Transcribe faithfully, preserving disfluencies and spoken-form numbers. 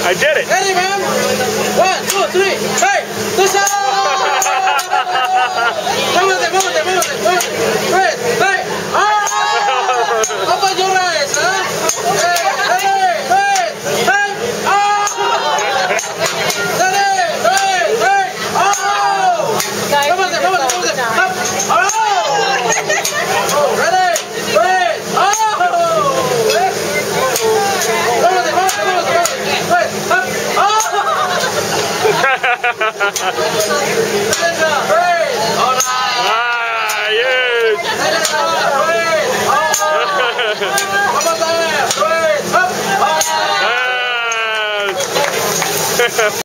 I did it. Ready, man? One, two, three. Hey, push up. Muévete, muévete, muévete, muévete. Wait, hey. Ah! Open your eyes, huh? Hey, hey, hey, hey. Ah! Ready, hey, hey. Oh! Muévete, muévete, muévete. Up. Oh! Ready, wait. Oh! Muévete, muévete, muévete. Wait, up. Oh! Ah, yes. Vamos a ver,